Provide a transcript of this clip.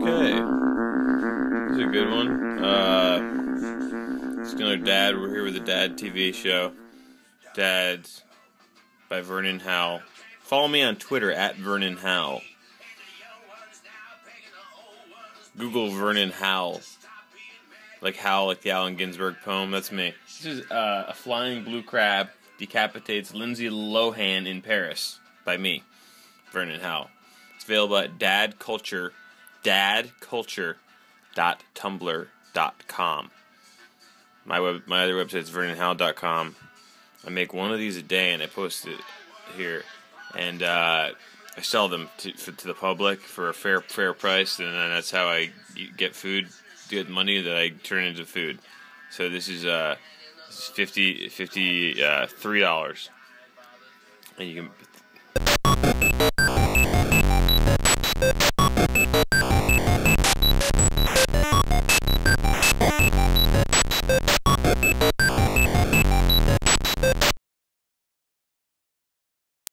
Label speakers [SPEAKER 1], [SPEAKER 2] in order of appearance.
[SPEAKER 1] Okay. This is a good one. It's another Dad. We're here with the Dad TV show. Dads by Vernon Howell. Follow me on Twitter at Vernon Howell. Google Vernon Howell. Like Howl, like the Allen Ginsberg poem. That's me. This is A Flying Blue Crab Decapitates Lindsay Lohan in Paris by me, Vernon Howell. It's available at dadculture.tumblr.com. My other website is vernonhowell.com. I make one of these a day and I post it here, and I sell them to the public for a fair price, and then that's how I get food, get money that I turn into food. So this is $53, and you can